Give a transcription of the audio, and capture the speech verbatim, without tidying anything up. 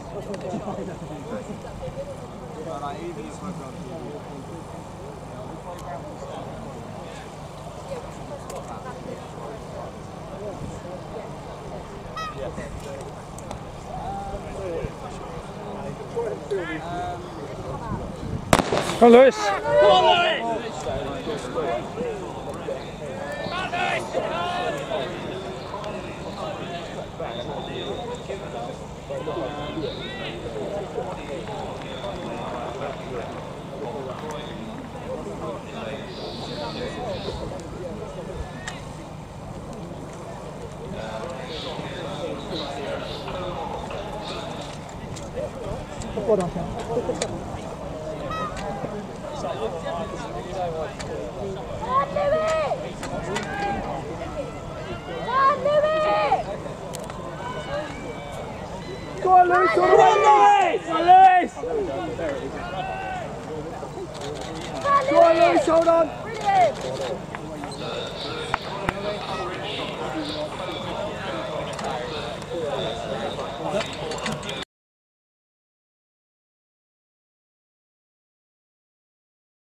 Come on, Lewis! Come on, Lewis! Well done, Ken. Go on, Lewis! Go on, Lewis! Go on, Lewis! Go on, Lewis! Hold on!